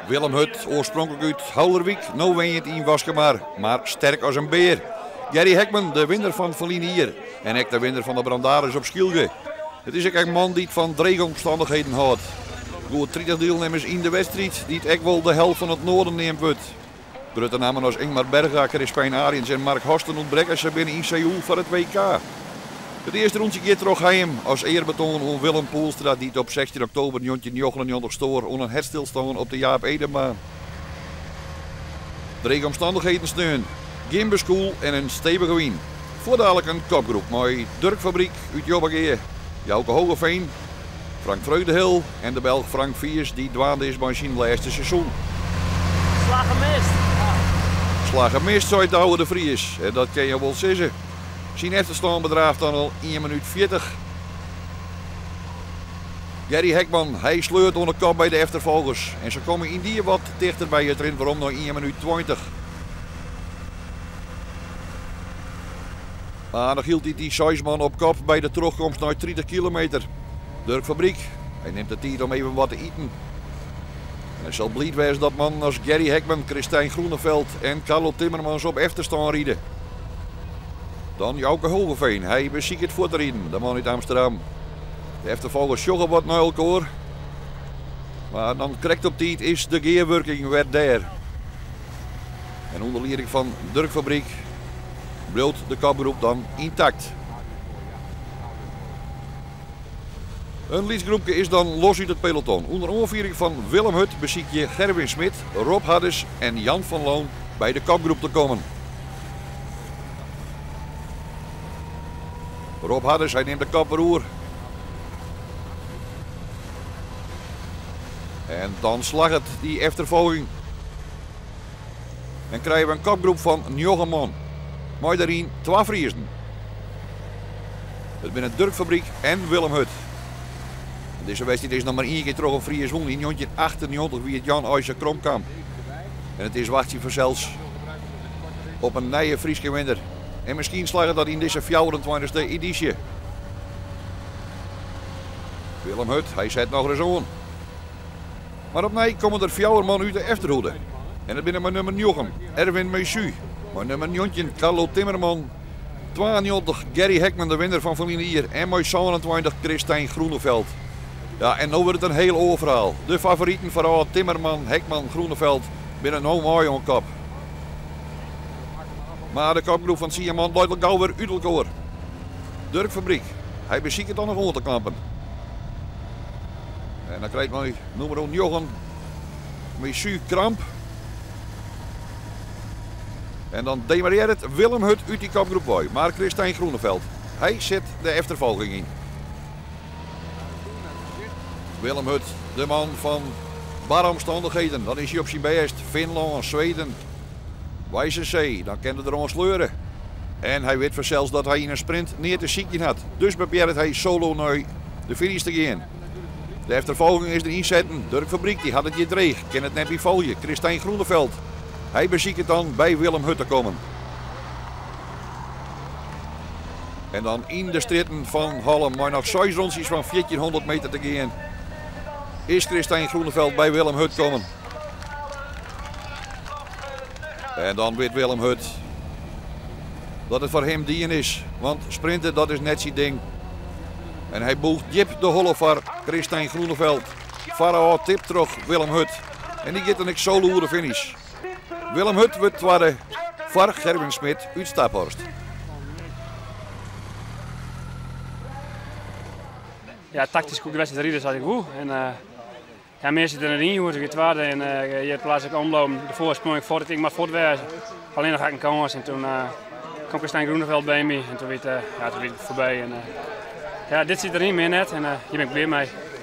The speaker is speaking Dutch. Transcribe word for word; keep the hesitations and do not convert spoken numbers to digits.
Willem Hut, oorspronkelijk uit Houlerwijk, nu woont in Waskenaar, maar sterk als een beer. Gerry Hekman, de winnaar van Verlien hier. En ik de winnaar van de Brandaris op Schielge. Het is ook een man die het van dreigomstandigheden houdt. Goed dertig deelnemers in de wedstrijd, die het ook wel de helft van het noorden neemt wordt. Grote namen als Ingmar Berga, Crispijn Ariens en Mark Horsten ontbrekken ze binnen in Seoul voor het W K. Het eerste rondje keer terug heim als eerbetoon aan Willem Poelstra die het op zestien oktober negentien negenennegentig stoor onder een herstilstand op de Jaap Edenbaan. Drie omstandigheden steun, geen beskoel en een stevige win. Voor dadelijk een kopgroep met Dirk Fabriek uit Jobbegeer, Jouke Hogeveen, Frank Vreugdehil en de Belg Frank Viers die dwaande is bij zijn laatste seizoen. Slag gemist. Slag gemist, zou het oude de Vries. En dat kan je wel zeggen. Zijn achterstand bedraagt dan al één minuut veertig. Gerry Hekman, hij sleurt onder kop bij de achtervolgers. En ze komen in die wat dichter bij het erin waarom nog één minuut twintig. Maar dan hield hij die zes man op kop bij de terugkomst naar dertig kilometer. Dirk Fabriek, hij neemt de tijd om even wat te eten. En het zal blij wezen dat man als Gerry Hekman, Christijn Groeneveld en Carlo Timmermans op achterstand rieden. Dan Jouke Hogeveen, hij beziekt het voor te rijden, de man uit Amsterdam. De achtervolgers joggen wat naar elkaar. Maar dan correct op tijd is de gearworking weer daar. En onder leiding van Dirk Fabriek blijft de kopgroep dan intact. Een lidsgroepje is dan los uit het peloton. Onder aanvoering van Willem Hut beziek je Gerwin Smit, Rob Haddes en Jan van Loon bij de kopgroep te komen. Rob Haddes, hij neemt de kopperoer. En dan slag het die achtervolging. En krijgen we een kopgroep van negen man. Maar daarin twee Friesen. Het zijn Dirk Fabriek en Willem Hut. Deze wedstrijd is nog maar één keer terug op Fries won in negentien achtennegentig wie het Jan Eijzer Kromkamp. En het is wachtje voor zelfs op een nieuwe Friese winnaar. En misschien slagen dat in deze vierentwintigste editie. Willem Hut, hij zet nog eens aan. Maar opnieuw komen er vier man uit de achterhoede. En het binnen mijn nummer negen, Erwin Meussu. Mijn nummer negentien, Carlo Timmerman. tweeënnegentig, Gerry Hekman, de winnaar van Verlien hier. En mijn zevenentwintig, Christijn Groeneveld. Ja, en nu wordt het een heel overhaal. De favorieten vooral Timmerman, Hekman, Groeneveld binnen nou mooi aan kop. Maar de kopgroep van Sierman duidelijk gauw weer uit elkaar. Dirk Fabriek, hij beziekt het dan nog aan te klampen. En dan krijgt mij nummer negen, Meussu Kramp. En dan demareert het Willem Hut uit die kopgroep bij. Maar Christijn Groeneveld, hij zet de achtervolging in. Willem Hut, de man van barre omstandigheden. Dan is hij op zijn best. Finland, Zweden, Wijze Zee. Dan kan hij er aan sleuren. En hij weet vanzelfs dat hij in een sprint neer te ziekje had. Dus beperkt hij solo naar de finish te gaan. De achtervolging is erin zetten. Dirk Fabriek die had het je dreig. Kan het net niet volgen. Christijn Groeneveld. Hij beziekt het dan bij Willem Hut te komen. En dan in de stritten van Hallen, maar nog zes rondjes van viertienhonderd meter te gaan, is Christijn Groeneveld bij Willem Hut komen. En dan weet Willem Hut dat het voor hem dien is. Want sprinten, dat is net zijn ding. En hij boegt Jip de Holle voor Christijn Groeneveld. Farao tip terug Willem Hut. En die gaat dan ik solo over de finish. Willem Hut wordt tweede voor Gerwin Smit uit Staphorst. Ja, tactisch goed de wedstrijd rijden zat ik goed. En, uh, ja, meestal zitten erin, hoe het waarde en uh, je hebt plaats ook omlopen. De voorsprong voordat ik maar voortwezen. Alleen nog had ik een kans en toen uh, kwam Christijn Groeneveld bij me en toen werd, uh, ja, toen werd het voorbij. En, uh, ja, dit zit erin meer net en uh, hier ben ik weer mee.